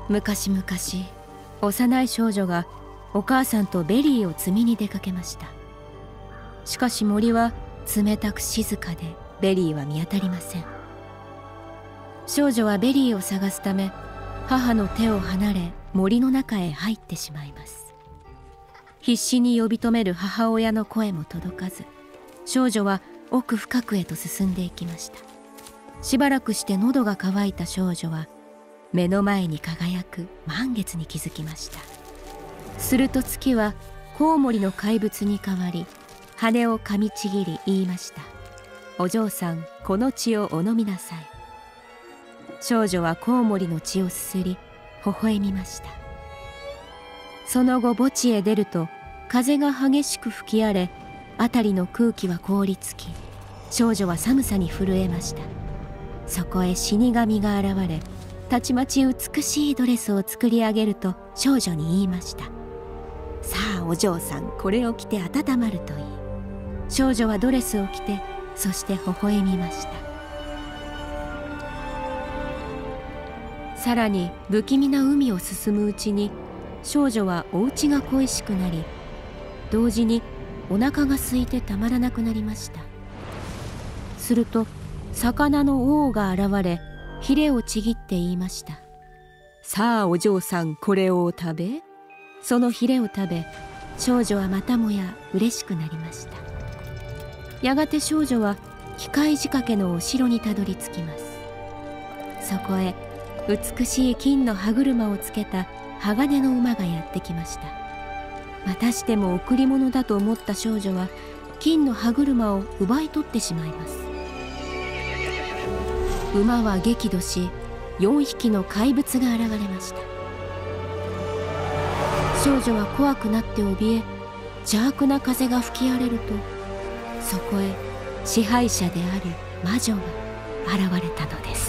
昔々、幼い少女がお母さんとベリーを摘みに出かけました。しかし森は冷たく静かでベリーは見当たりません。少女はベリーを探すため母の手を離れ森の中へ入ってしまいます。必死に呼び止める母親の声も届かず、少女は奥深くへと進んでいきました。しばらくして喉が渇いた少女は目の前に輝く満月に気づきました。すると月はコウモリの怪物に変わり、羽を噛みちぎり言いました。お嬢さん、この血をお飲みなさい。少女はコウモリの血をすすり微笑みました。その後墓地へ出ると風が激しく吹き荒れ、辺りの空気は凍りつき、少女は寒さに震えました。そこへ死神が現れ、たちまち美しいドレスを作り上げると少女に言いました。さあお嬢さん、これを着て温まるといい。少女はドレスを着て、そして微笑みました。さらに不気味な海を進むうちに、少女はお家が恋しくなり、同時にお腹が空いてたまらなくなりました。すると魚の王が現れ、ヒレをちぎって言いました。さあお嬢さん、これを食べ。そのヒレを食べ、少女はまたもや嬉しくなりました。やがて少女は機械仕掛けのお城にたどり着きます。そこへ美しい金の歯車をつけた鋼の馬がやってきました。またしても贈り物だと思った少女は金の歯車を奪い取ってしまいます。馬は激怒し、4匹の怪物が現れました。少女は怖くなって怯え、邪悪な風が吹き荒れると、そこへ支配者である魔女が現れたのです。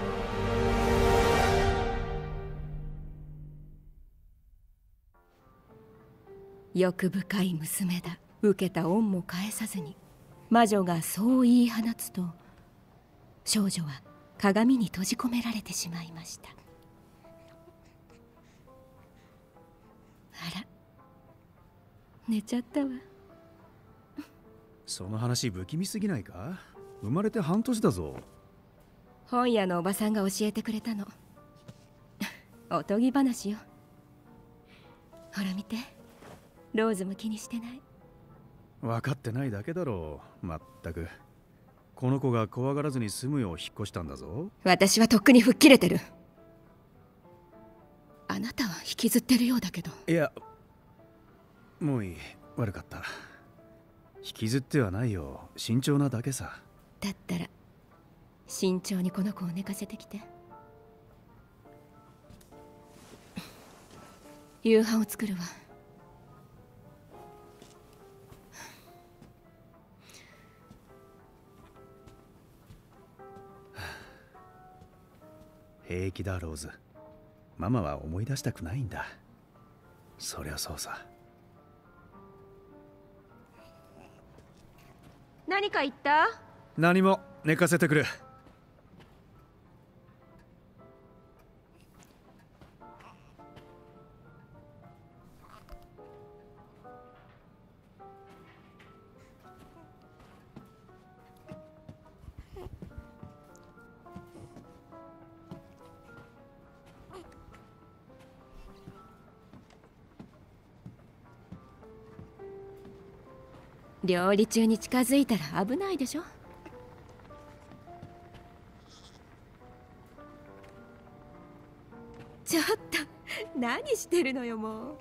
欲深い娘だ。受けた恩も返さずに魔女がそう言い放つと、少女は鏡に閉じ込められてしまいました。あら、寝ちゃったわ。 その話不気味すぎないか？生まれて半年だぞ。 本屋のおばさんが教えてくれたの。おとぎ話よ。ほら見て、ローズも気にしてない。 分かってないだけだろう。まったく。この子が怖がらずに済むよう引っ越したんだぞ。 私はとっくに吹っ切れてる。あなたは引きずってるようだけど。 いや、もういい。悪かった。引きずってはないよ。慎重なだけさ。 だったら慎重にこの子を寝かせてきて。夕飯を作るわ。 平気だローズ。ママは思い出したくないんだ。そりゃそうさ。 何か言った？ 何も。寝かせてくれ。 料理中に近づいたら危ないでしょ。ちょっと何してるのよもう。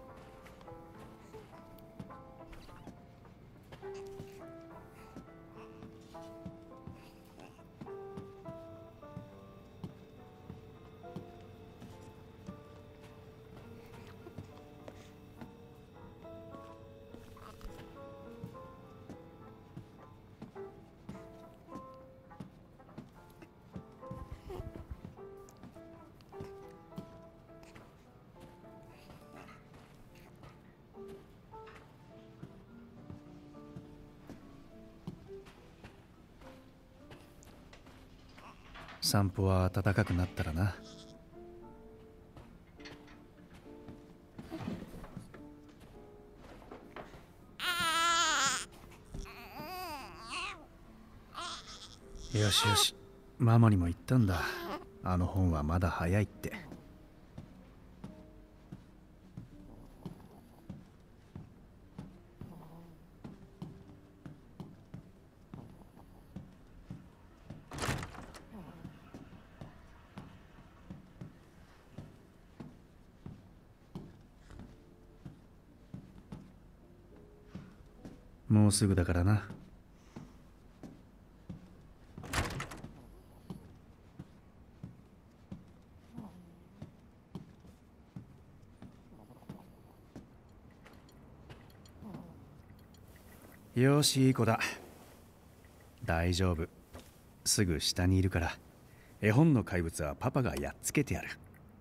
散歩は暖かくなったらな。 よしよし、ママにも言ったんだ。あの本はまだ早いって。もうすぐだからな。よし、いい子だ。大丈夫。すぐ下にいるから。絵本の怪物はパパがやっつけてやる。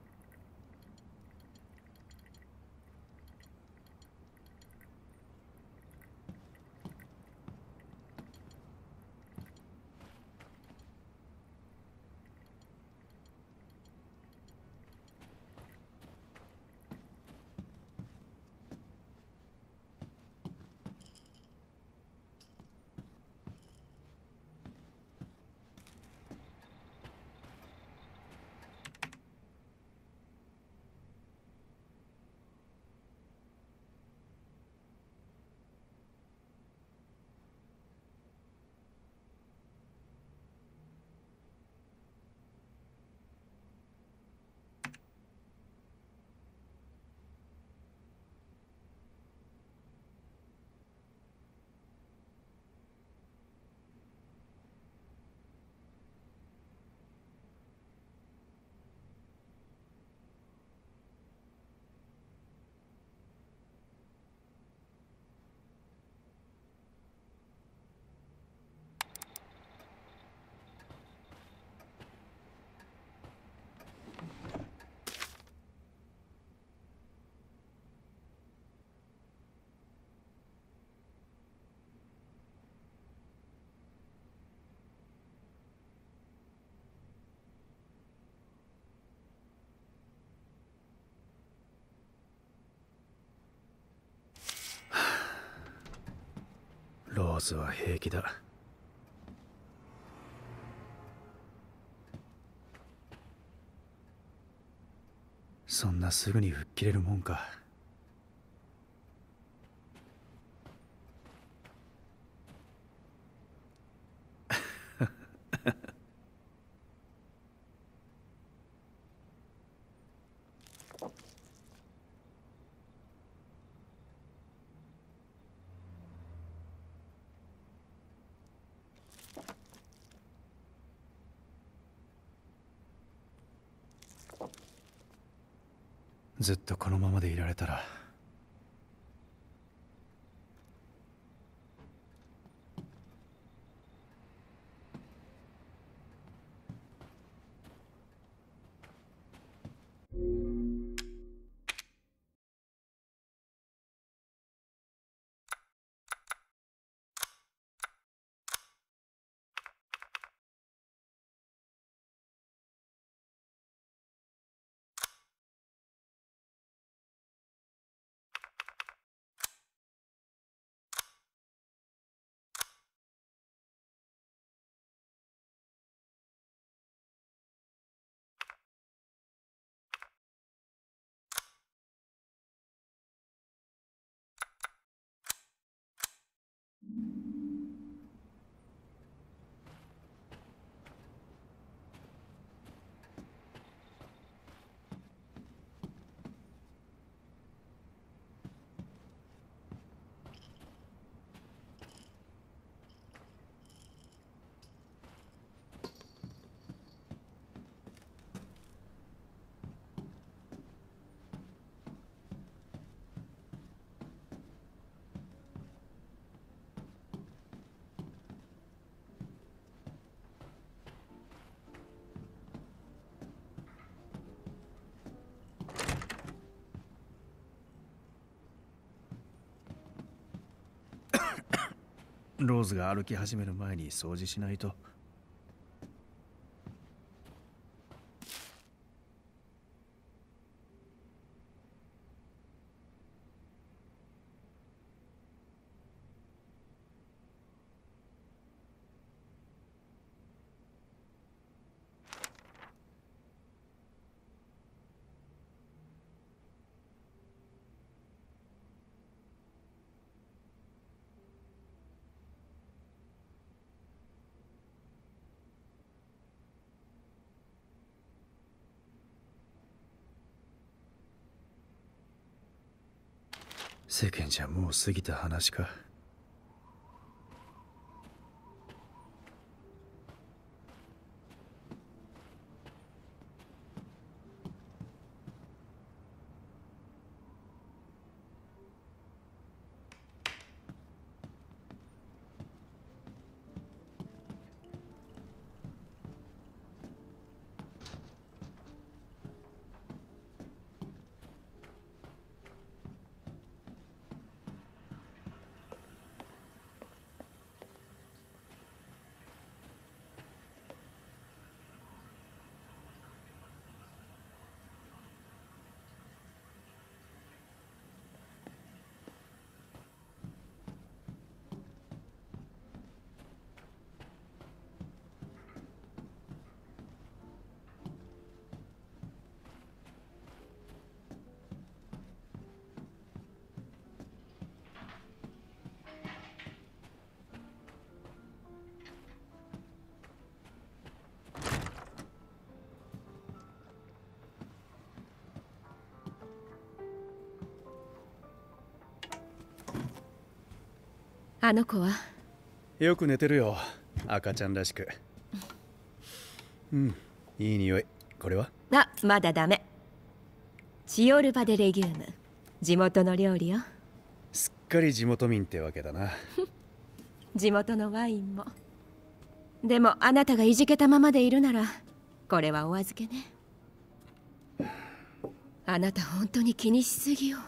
ローズは平気だ。そんなすぐに吹っ切れるもんか。ずっとこのままでいられたら。ローズが歩き始める前に掃除しないと。 世間じゃもう過ぎた話か。 あの子はよく寝てるよ、赤ちゃんらしく。うん、いい匂い。これは？ まだダメ。チオルバ・デ・レギューム、地元の料理よ。 すっかり地元民ってわけだな。 地元のワインも。でもあなたがいじけたままでいるならこれはお預けね。あなた本当に気にしすぎよ。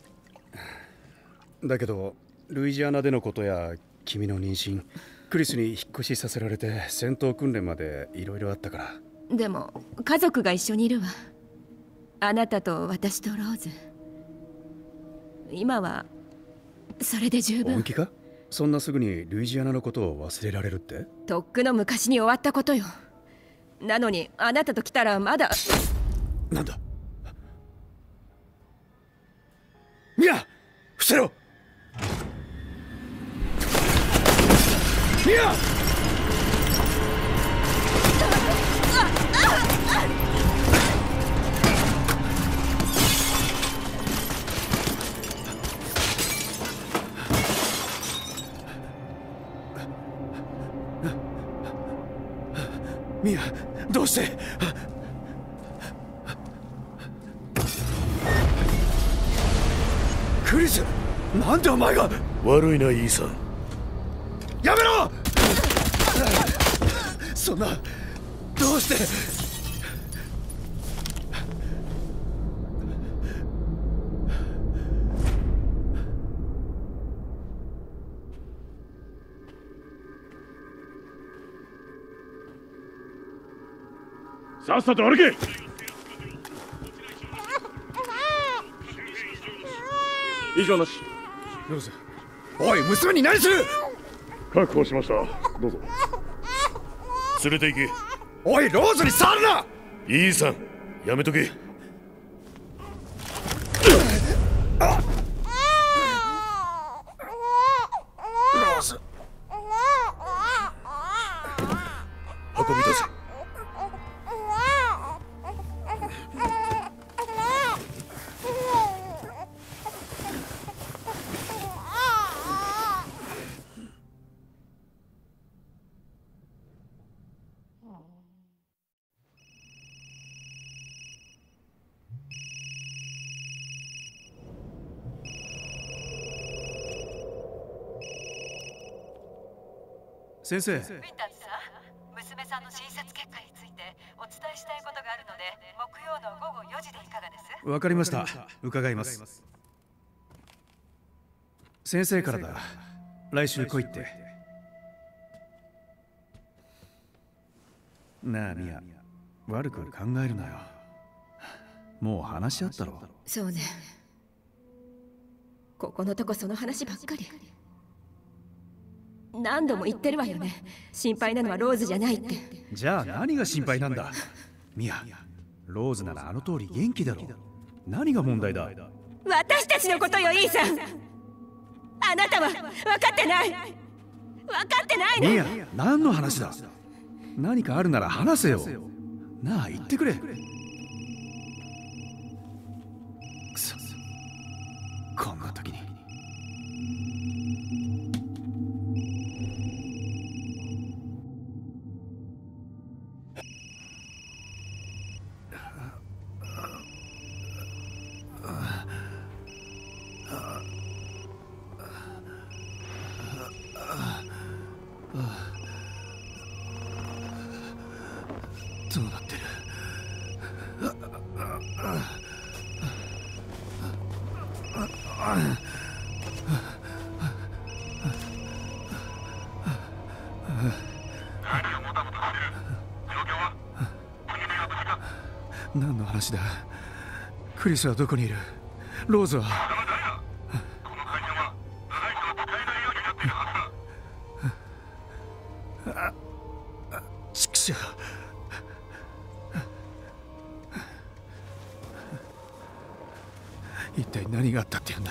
だけどルイジアナでのことや君の妊娠、クリスに引っ越しさせられて戦闘訓練までいろいろあったから。 でも家族が一緒にいるわ。あなたと私とローズ。今はそれで十分。 本気か？そんなすぐにルイジアナのことを忘れられるって？ とっくの昔に終わったことよ。なのにあなたと来たらまだ。 なんだ？ミア！伏せろ！ミア！ミア、どうして？クリス、なんでお前が？ 悪いな、イーサン。 やめろ！そんな、どうして？ さっさと歩け！以上なし。 ローズ、おい、娘に何する！ 確保しました。どうぞ。連れて行け。 おい、ローズに触るな！ イーサン、やめとけ。 ローズ、 運び出せ。 先生。 ウィンターズさん、娘さんの診察結果についてお伝えしたいことがあるので、木曜の午後4時でいかがです？ わかりました。伺います。先生からだ。来週来いって。なあミア、悪く考えるなよ。もう話し合ったろ。 そうね。ここのとこその話ばっかり。何度も言ってるわよね。心配なのはローズじゃないって。 じゃあ何が心配なんだ？ミア、ローズならあの通り元気だろ。何が問題だ？ 私たちのことよ、イーサン。あなたは分かってない。分かってないの。 ミア、何の話だ？何かあるなら話せよ。なあ、言ってくれ。くそ、こんな時に。 そうなってる。何の話だ。クリスはどこにいる？ローズは？ちくしょう。一体何があったって言うんだ。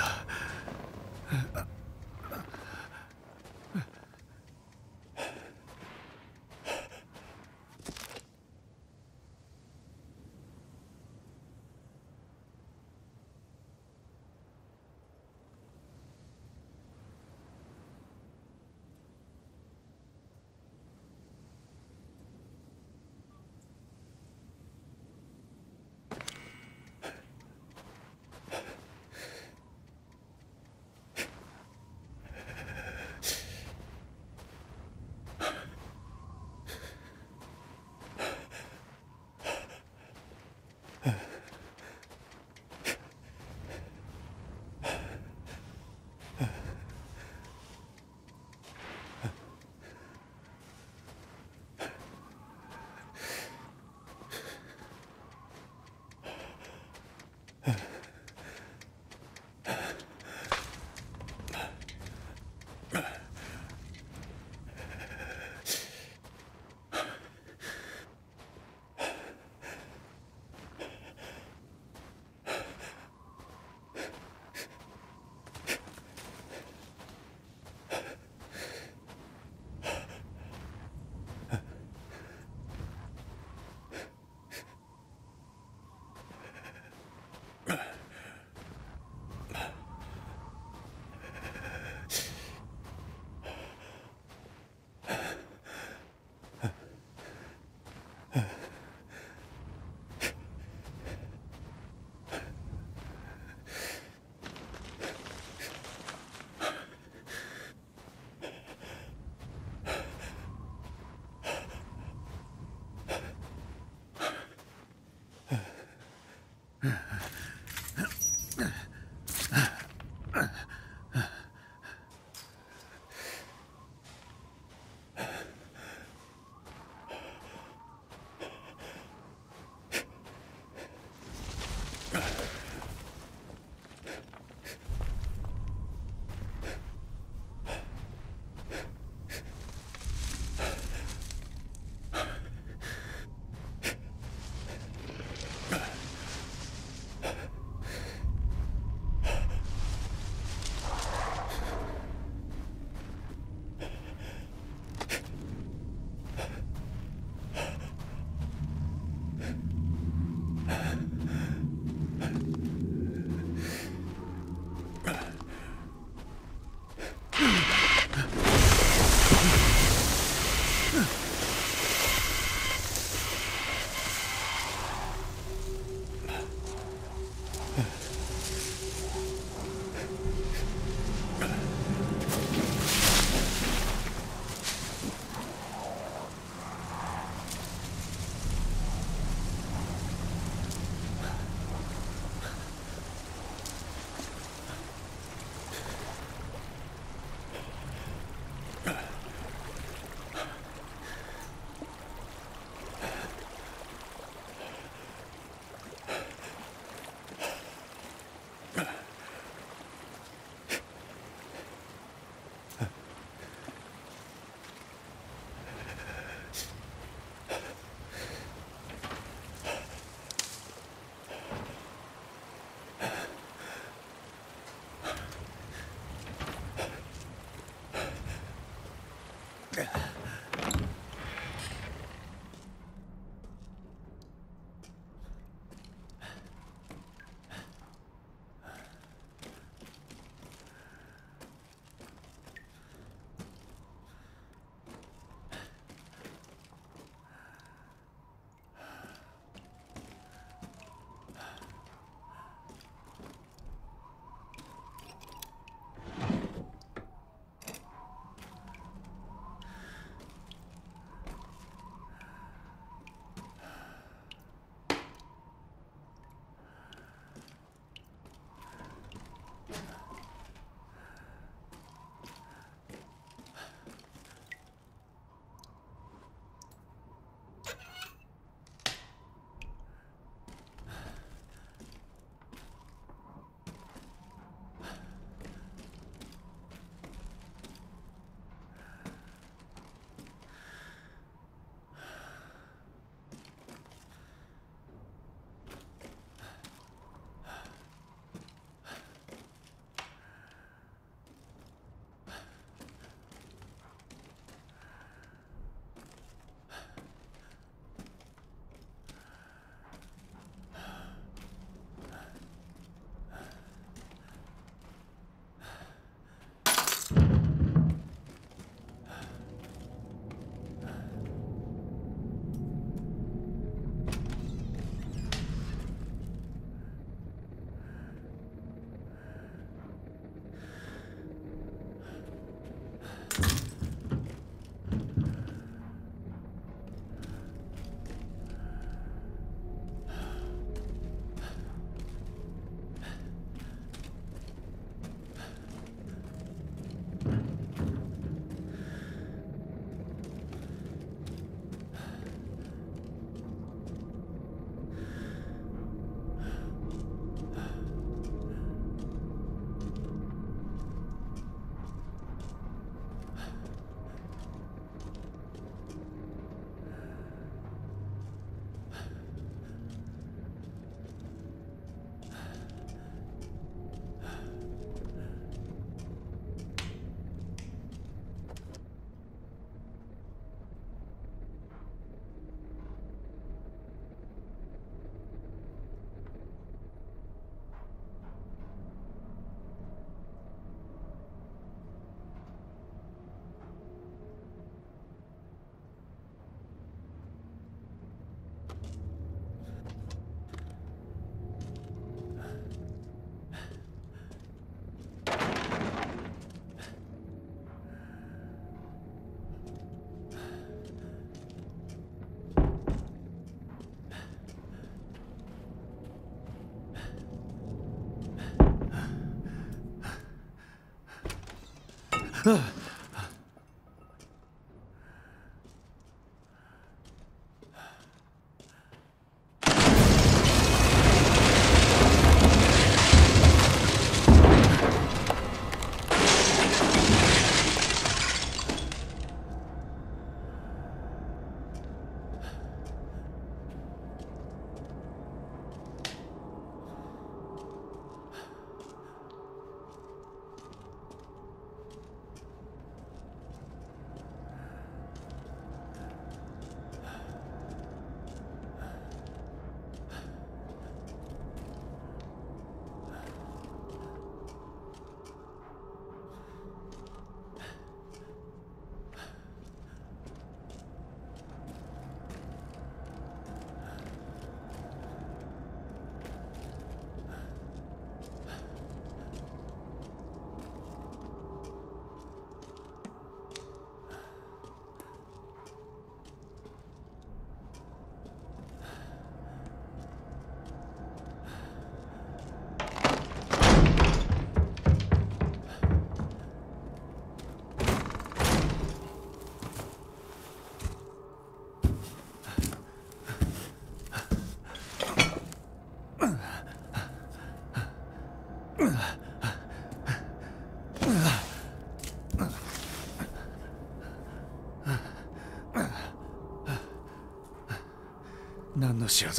何の仕業だ。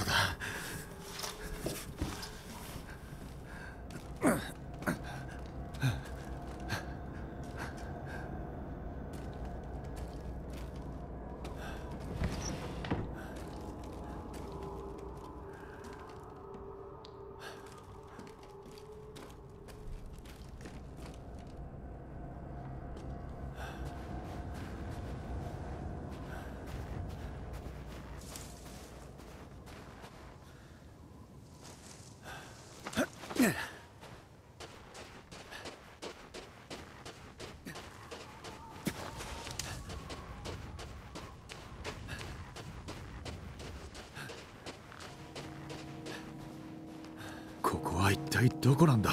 ここは一体どこなんだ。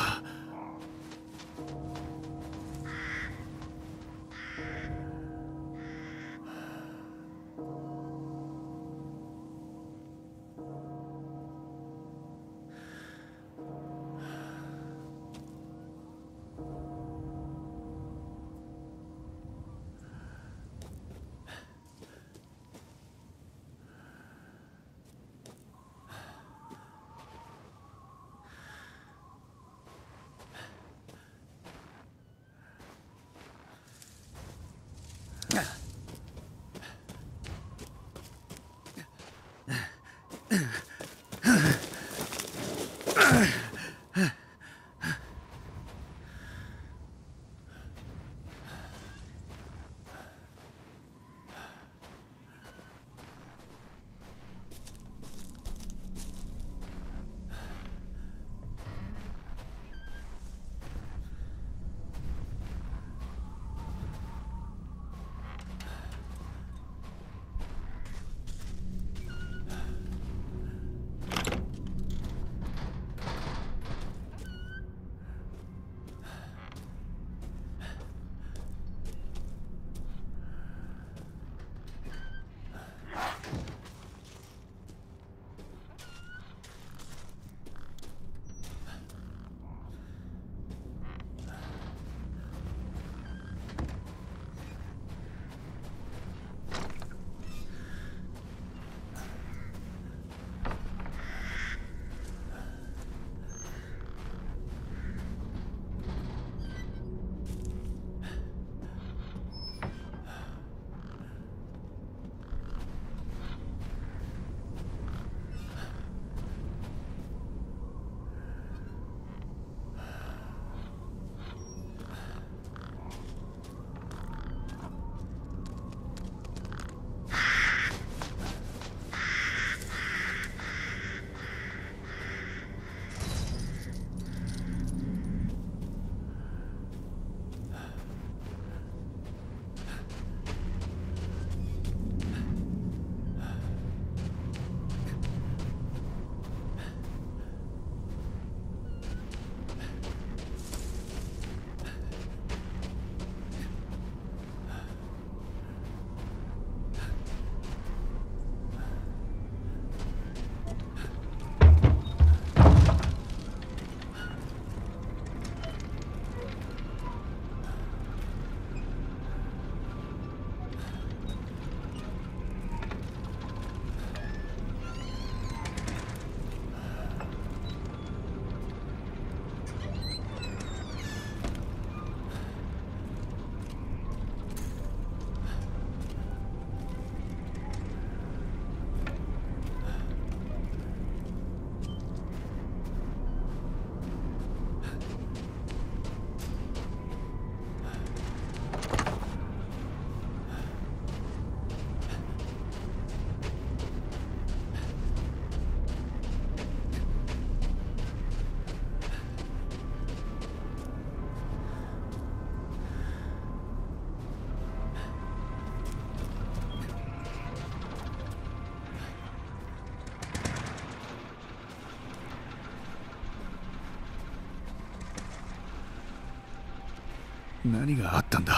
何があったんだ。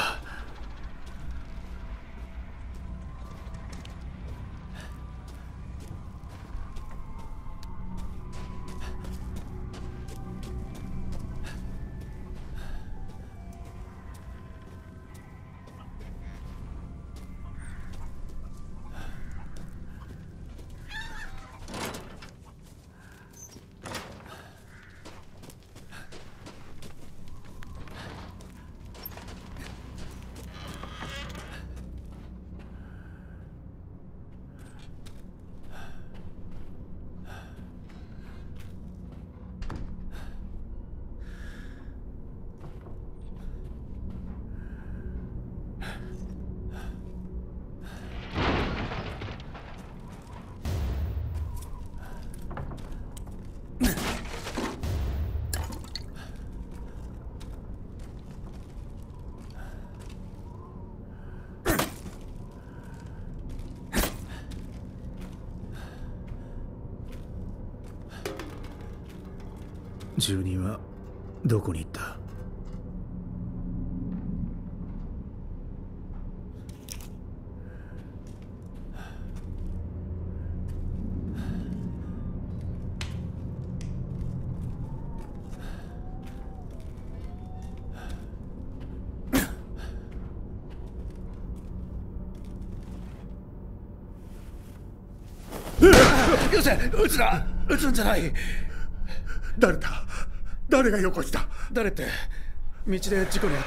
住人はどこに行った？よせ、撃つな！撃つんじゃない。 誰だ？誰がよこした？ 誰って、道で事故に遭って。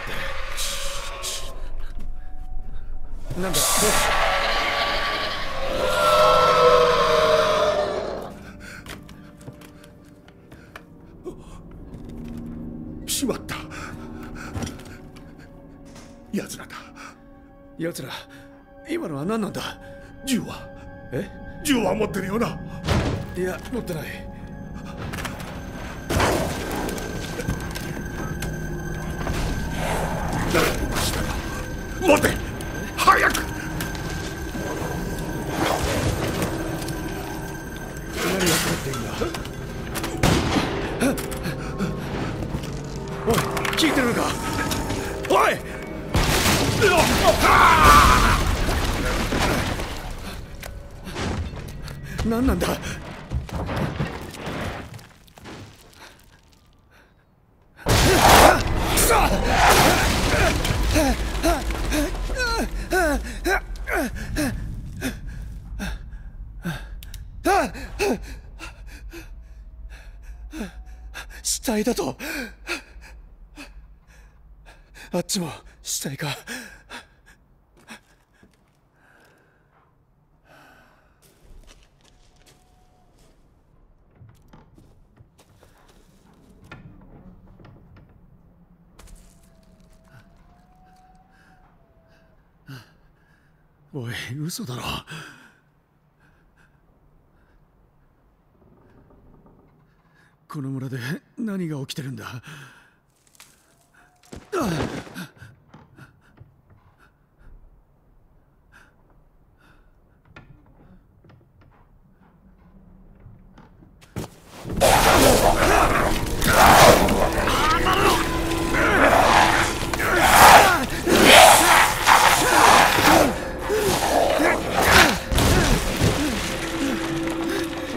なんだ、 しまった。奴らだ。 奴ら、今のは何なんだ？ 銃は？ え？ 銃は持ってるよな？ いや、持ってない。 誰が動かしたか。待て！早く！ 何が起こっているんだ？おい、聞いてるのか？おい！何なんだ？死体だと。あっちも死体か。おい、嘘だろ。この村で何が起きてるんだ？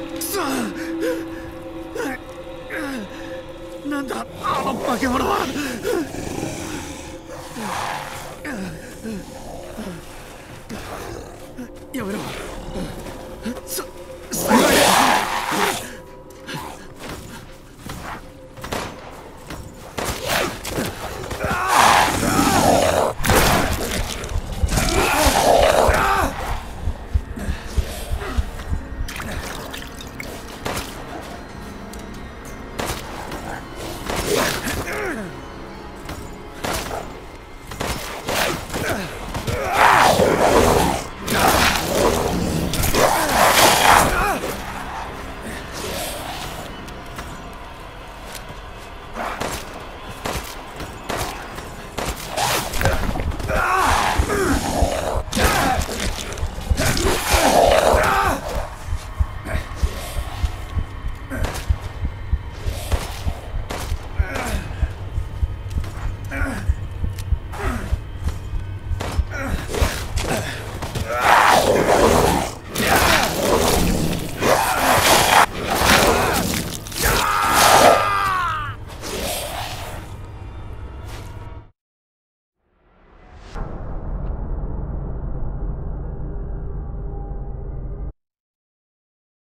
なんだ、あの化け物は。